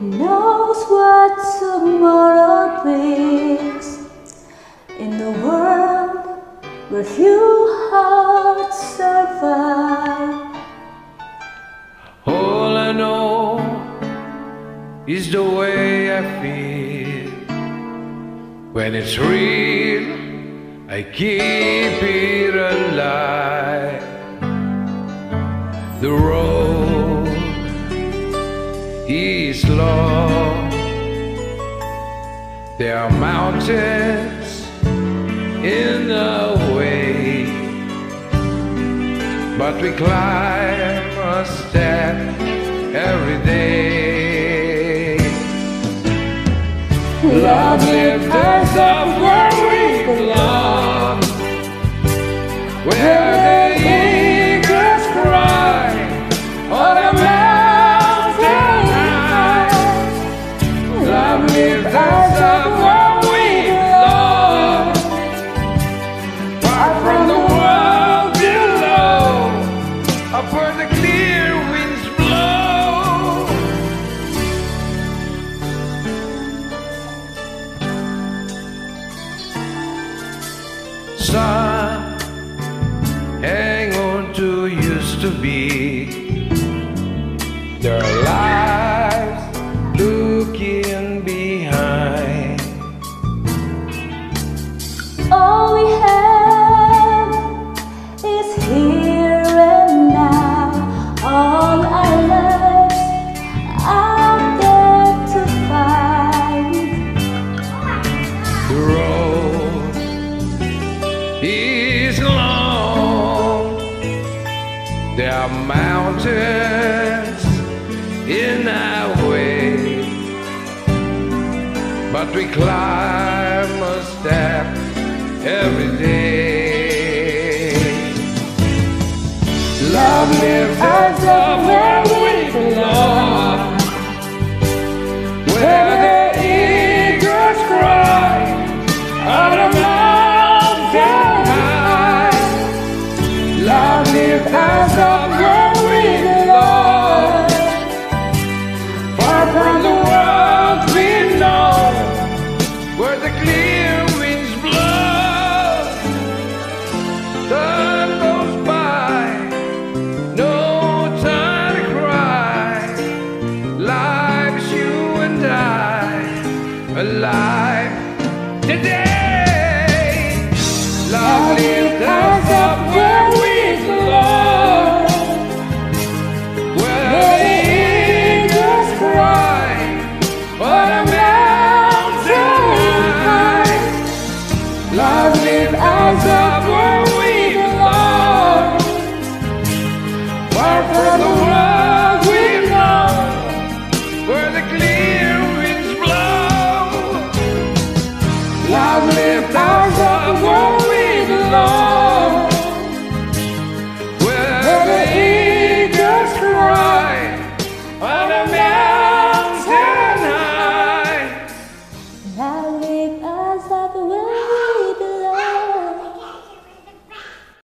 knows what tomorrow brings. In the world where few hearts survive, all I know is the way I feel. When it's real, I keep it alive. The road is long. There are mountains in the way, but we climb a step every day. Love lifts us up where we belong, where the eagles cry on a mountain high. Love lifts us up where we belong, far from the world below, up where the clear winds blow. Sun, hang on to used to be. There are lives looking behind. all we have is here and now. All our lives out there to find. The road is long. There are mountains in our way, but we climb a step every day. Love lifts us up where we belong, where the eagles cry on a mountain high. Love lifts us up where we belong, far from the world we know, where the clear winds blow. Time goes by, no time to cry. Life's you and I, alive today. Love lifts us up where we belong, where the eagles cry on a mountain high. Love lifts us up where we belong, far from the